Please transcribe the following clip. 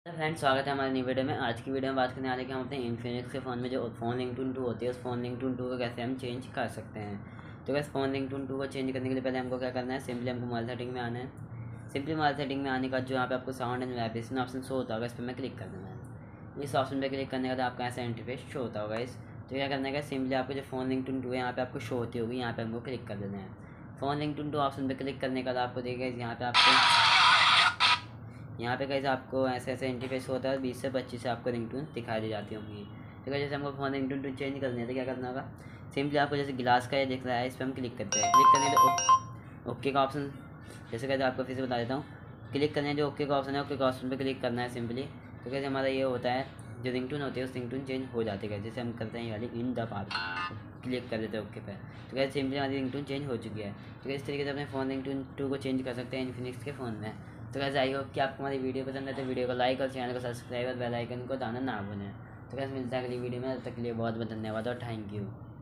Friends, स्वागत है हमारी नई वीडियो में। आज की वीडियो में बात करने वाले कि हम अपने इन्फिनिक्स के फ़ोन में जो फ़ोन रिंगटोन 2 होती है उस फ़ोन रिंगटोन 2 को कैसे हम चेंज कर सकते हैं। तो वैसे फ़ोन रिंगटोन 2 को चेंज करने के लिए पहले हमको क्या करना है, सिंपली हमको मोबाइल सेटिंग में आना है। सिंपली मोबाइल सेटिंग में आने का जो यहाँ पे आपको sound and vibration option show होता होगा, इस पर मैं क्लिक कर देना है। इस ऑप्शन पर क्लिक करने के बाद आपका ऐसा इंटरफेस शो होता होगा। तो क्या करना है, सिंपली आपको जो फ़ोन रिंगटोन 2 है यहाँ पे आपको शो होती होगी, यहाँ पे हमको क्लिक कर देना है। फ़ोन रिंगटोन 2 ऑप्शन पर क्लिक करने के बाद आपको देखिए यहाँ पे कैसे आपको ऐसे ऐसे इंटरफेस होता है, 20 से 25 से आपको रिंगटोन दिखाई दी जाती होंगी। तो जैसे हमको फ़ोन रिंगटोन चेंज करनी है तो क्या करना होगा, सिंपली आपको जैसे गिलास का ये दिख रहा है, इस पर हम क्लिक करते हैं। क्लिक करने तो ओके का ऑप्शन, जैसे कहते आपको फिर से बता देता हूँ। क्लिक करने जो ओके का ऑप्शन है, ओके का ऑप्शन पर क्लिक करना है सिंपली। तो कैसे हमारा ये होता है, जो रिंगटोन होती है उस रिंगटोन चेंज हो जाती है। जैसे हम करते हैं ये वाली इन द पार्क, क्लिक कर देते हैं ओके पे। तो कैसे सिंपली हमारी रिंगटोन चेंज हो चुकी है। तो इस तरीके से अपने फ़ोन रिंगटोन 2 को चेंज कर सकते हैं इन्फिनिक्स के फ़ोन में। तो कैसे आई होप कि आपको हमारी वीडियो पसंद है, तो वीडियो को लाइक और चैनल को सब्सक्राइब और बेल आइकन को दबाना ना भूलें। तो कैसे मिलता है अगली वीडियो में, तब तक के लिए बहुत बहुत धन्यवाद और थैंक यू।